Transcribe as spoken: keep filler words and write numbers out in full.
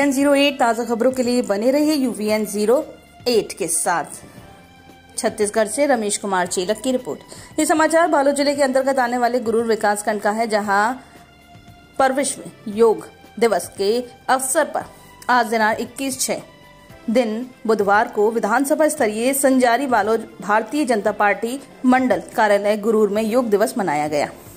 UVN zero eight ताज़ा खबरों के लिए बने रहिए यूवीएन जीरो एट के साथ। छत्तीसगढ़ से रमेश कुमार चेलक की रिपोर्ट। ये समाचार बालोद जिले के अंतर्गत आने वाले गुरूर विकासखंड का है, जहां पर विश्व योग दिवस के अवसर पर आज दिनांक इक्कीस छह दिन बुधवार को विधानसभा स्तरीय संजारी बालोद भारतीय जनता पार्टी मंडल कार्यालय गुरूर में योग दिवस मनाया गया।